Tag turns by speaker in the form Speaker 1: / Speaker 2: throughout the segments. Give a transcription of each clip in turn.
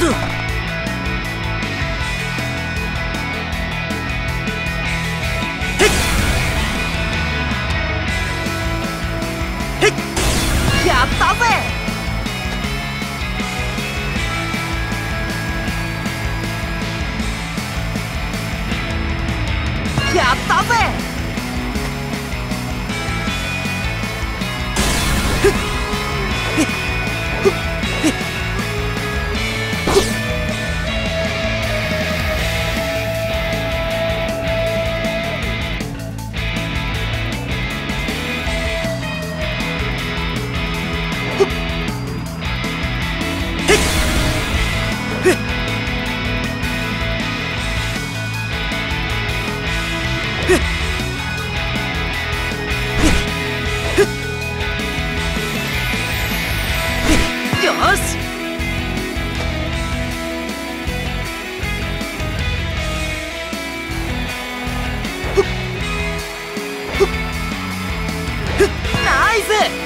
Speaker 1: やったぜ。やったぜ。よし。ナイス。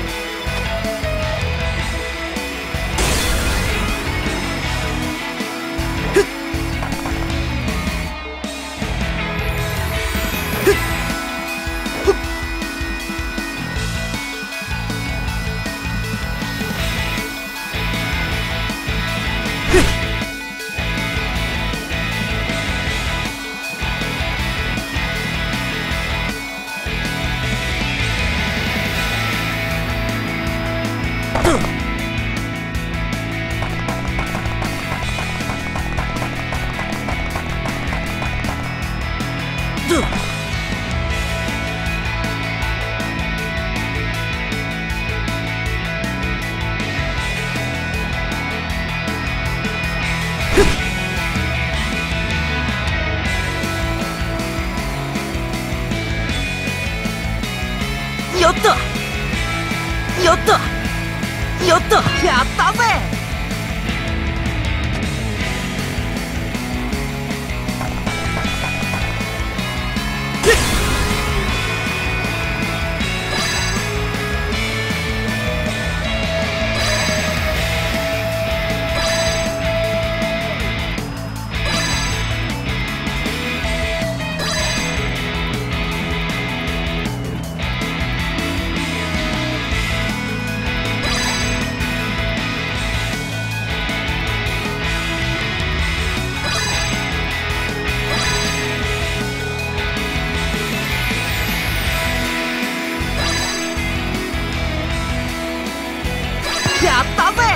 Speaker 1: よっとよっとよっと、やったぜ。やったぜ。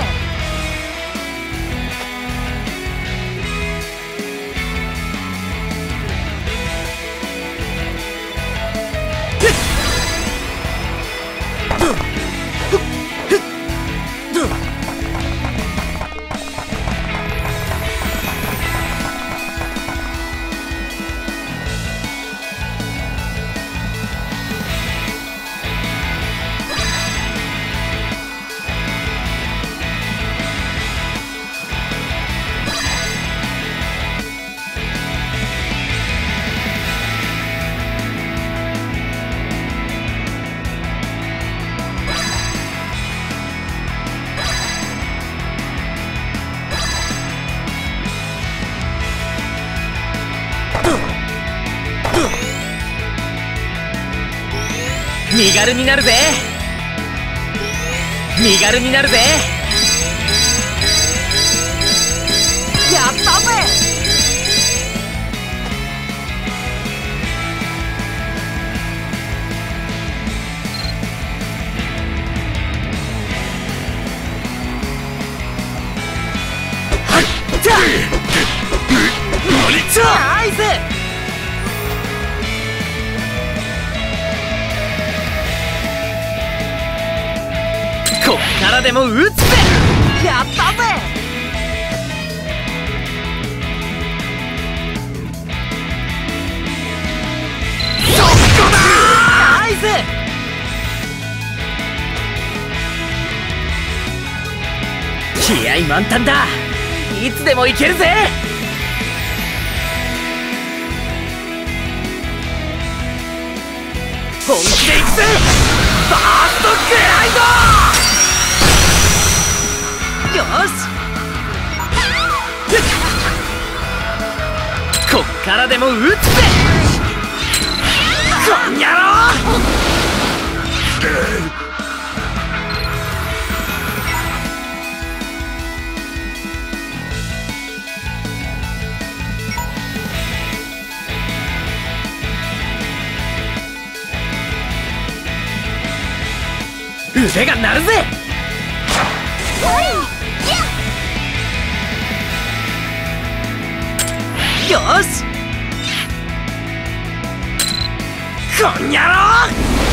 Speaker 1: 身軽になるぜ。身軽になるぜ。やったぜ。はっちゃナイス。こっからでも撃つぜ。やったぜ。そこだ。ナイス。気合満タンだ。いつでもいけるぜ。本気でいくぜ。ファーストグライド。よし。 からでも撃つぜこん野郎。腕が鳴るぜ。よしこん野郎。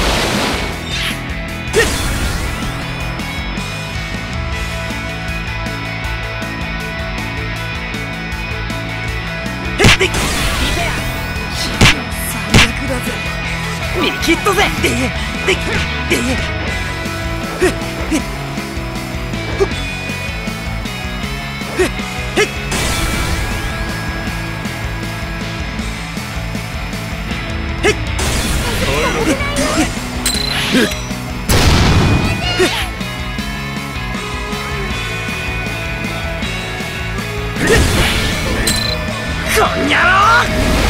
Speaker 1: 最悪だぜ。見切ったぜ。こん野郎。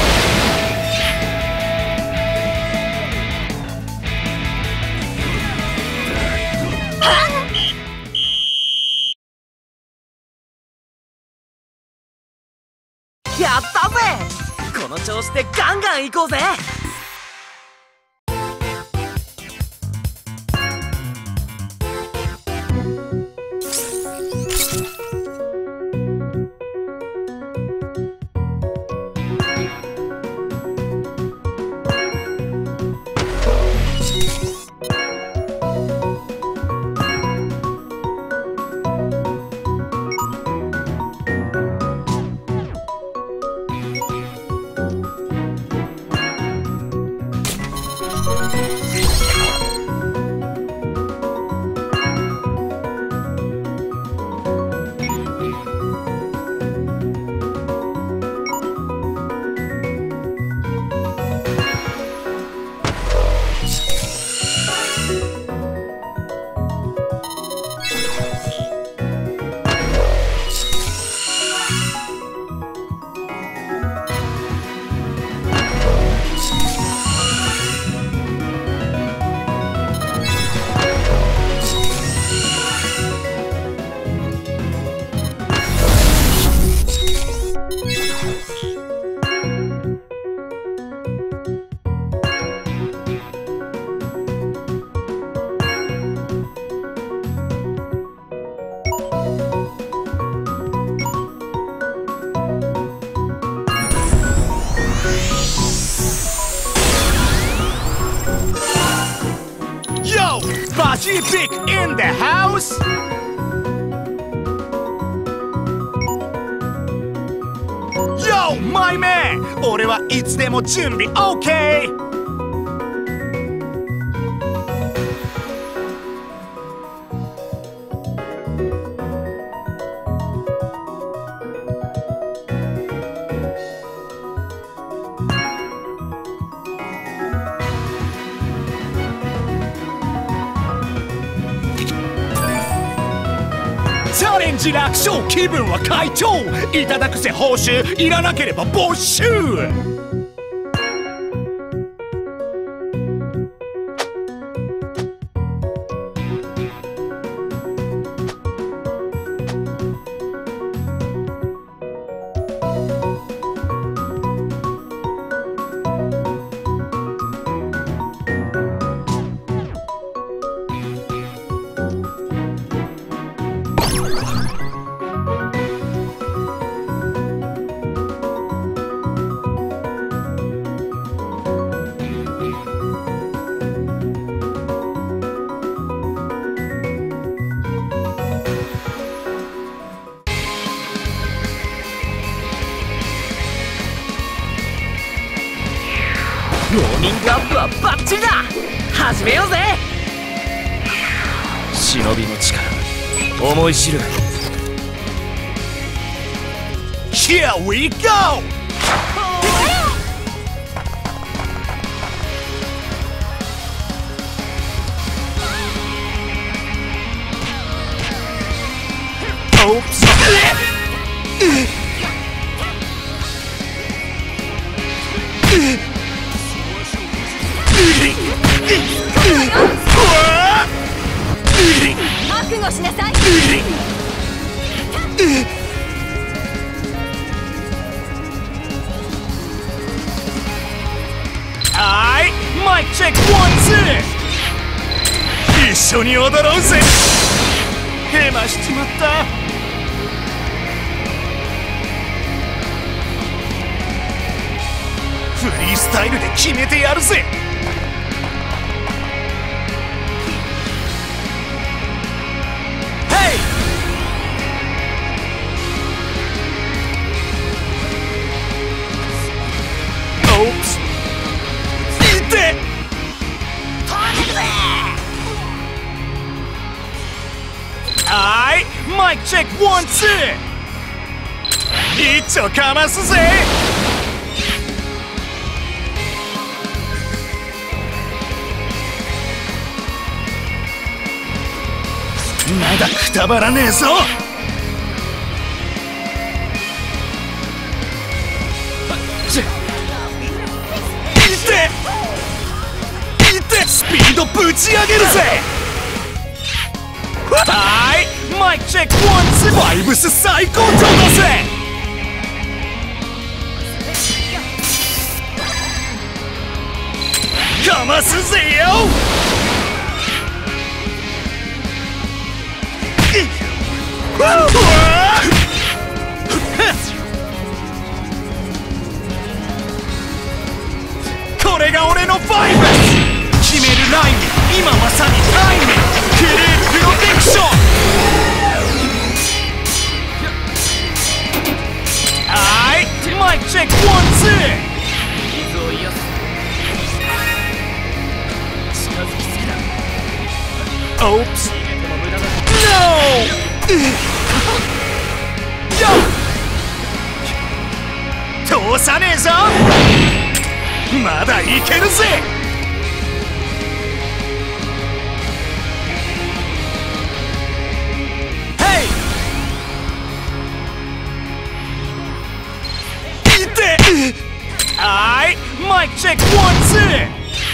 Speaker 1: やったぜ。この調子でガンガン行こうぜ。
Speaker 2: Pacific in the house. Yo, my man! 俺はいつでも準備 OK! チャレンジ楽勝、気分は快調。いただくぜ報酬、いらなければ没収。
Speaker 1: ウォーミングアップはバッチリだ。始めようぜ。忍びの力思い知る。
Speaker 2: Here we go! Oops!
Speaker 3: 悟しなさい。
Speaker 2: はい、マイクチェックワンツー。一緒に踊ろうぜ。ヘマしちまった。フリースタイルで決めてやるぜ。はい、マイクチェックワンツー。一丁かますぜ。まだくたばらねえぞ。いてスピードぶち上げるぜ。はい、マイクチェックワンツー。バイブス最高潮だぜ。かますぜよ。これが俺のファイブス。決めるライン、今まさにタイム。クリープロテクション。はい、マイクチェックワンツー。水を癒す。近づきすぎだ。オープス。ノー。通さねえぞ。まだいけるぜ。はい、マイクチェックワンツー。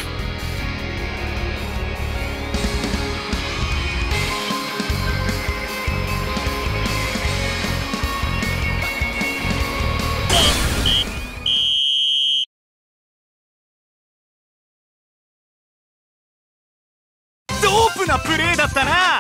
Speaker 2: ドープなプレーだったな。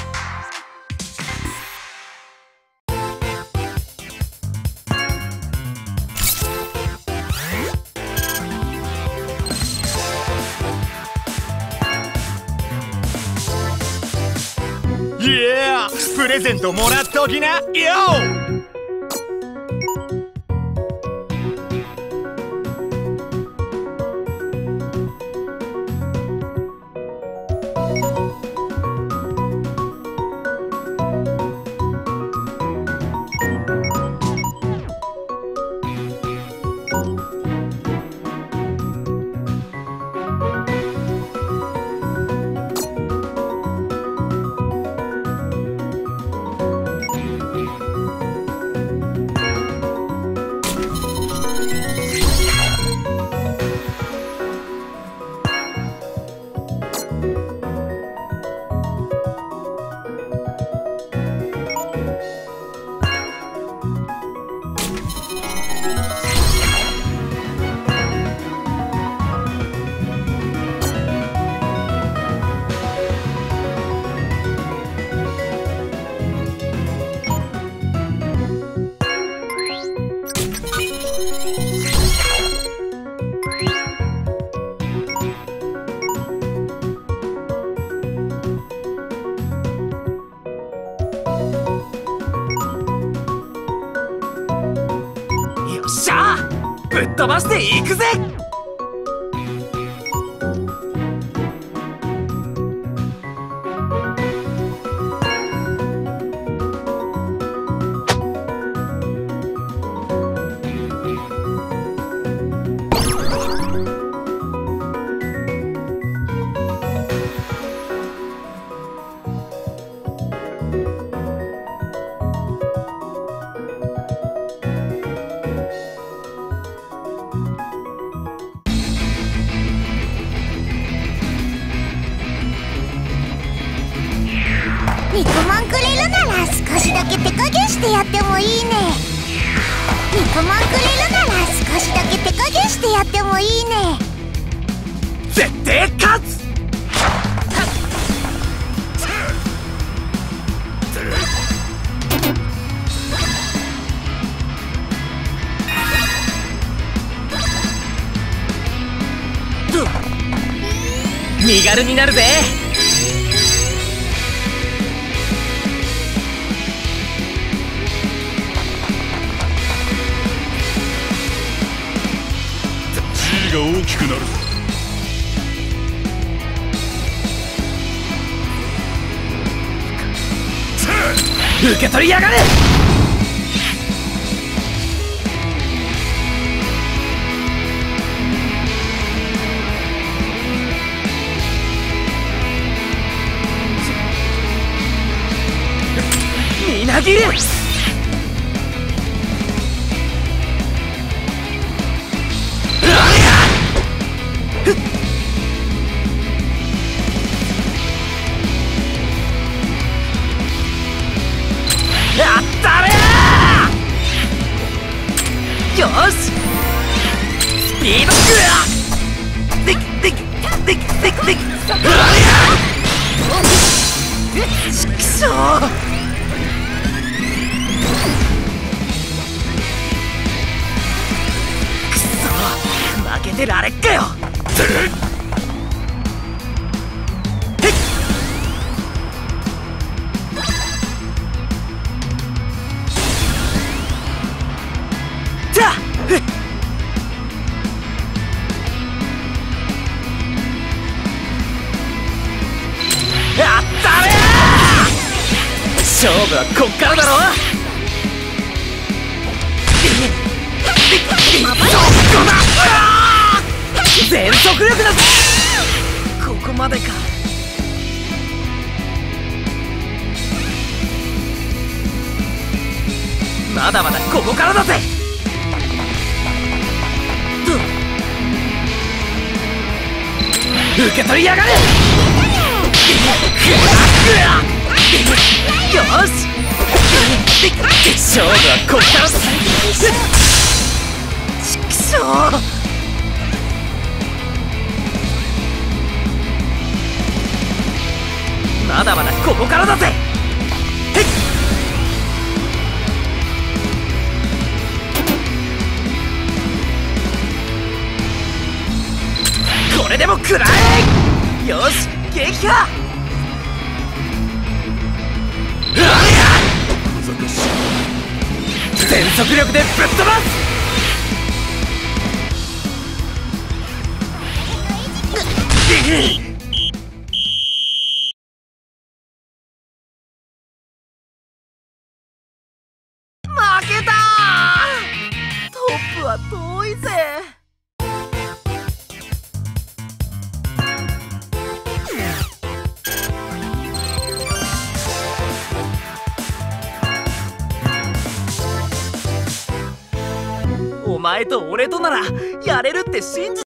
Speaker 2: プレゼントもらっときなよ。ぶっ飛ばしていくぜ。
Speaker 3: してやってもいいね。肉まんくれるなら少しだけ手加減してやってもいいね。
Speaker 1: 絶対勝つ。身軽になるぜ。
Speaker 2: G が大きくなる。
Speaker 1: 受け取りやがれ。みなぎれ。やったれー。よし、スピードできちくしょう。くそ、負けてられっかよ。やったれー。勝負はこっからだろ。全速力だぞ。ここまでか。まだまだここからだぜ。受け取りやがれ。よし、勝負はこっからだ。ちくしょう。まだまだここからだぜ。これでも食らえ。よし、撃破。全速力でぶっ飛ばす。負けたー。トップは遠いぜ。お前と俺とならやれるって信じ